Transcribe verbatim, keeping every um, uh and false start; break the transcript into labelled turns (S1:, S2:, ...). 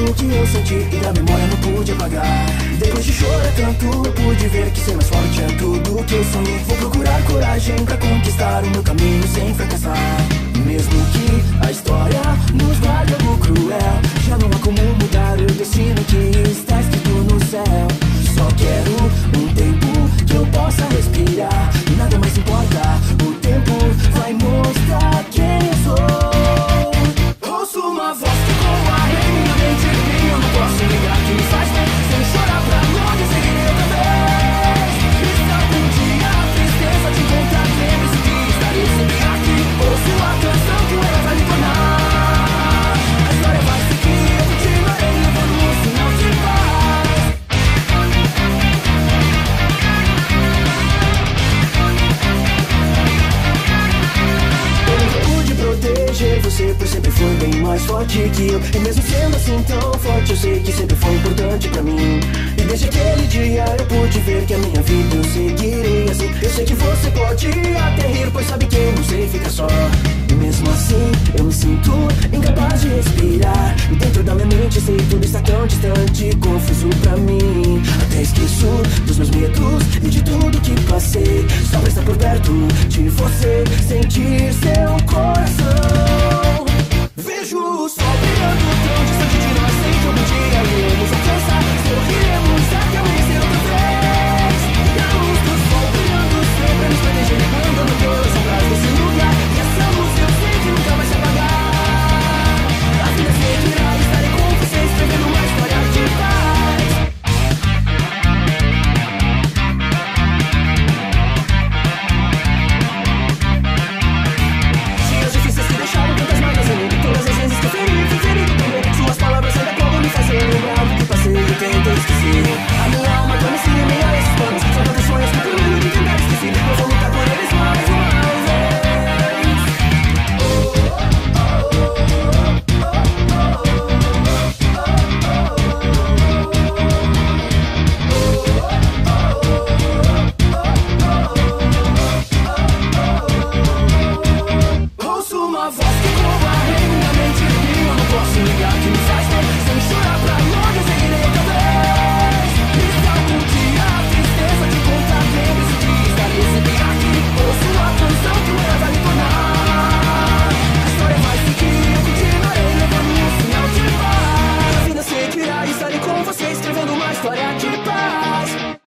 S1: tudo que eu senti e da memória não pude apagar. Depois de chorar tanto, pude ver que ser mais forte é tudo que eu sonhei. Vou procurar coragem pra conquistar o meu caminho sem fracassar. Mesmo que a história nos guarde algo cruel, já não há como mudar o destino que está escrito no céu. Só quero um tempo que eu possa respirar e nada mais importa, o tempo vai mostrar quem eu sou. Ouço uma voz que ecoa em minha mente e eu não posso negar que me faz bem. Sem chorar pra longe, seguirei outra vez. Está um dia a tristeza de encontrar memes e que estarei sempre aqui. Ouço a canção que ela vai me tornar. A história vai seguir, eu continuarei levando um sinal de paz. Proteger você, pois sempre foi bem mais forte que eu. E mesmo sendo assim tão forte, eu sei que sempre foi importante pra mim. E desde aquele dia eu pude ver que a minha vida eu seguirei assim. Eu sei que você pode até rir, pois sabe que eu não sei ficar só. E mesmo assim eu me sinto incapaz de respirar. E dentro da minha mente sei tudo está tão distante, confuso pra mim. Até esqueço dos meus medos e de tudo que passei, só pra estar por perto de você, sentir